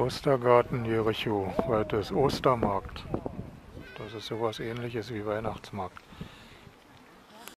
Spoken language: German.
Ostergarten Jericho, weil das Ostermarkt. Das ist sowas ähnliches wie Weihnachtsmarkt.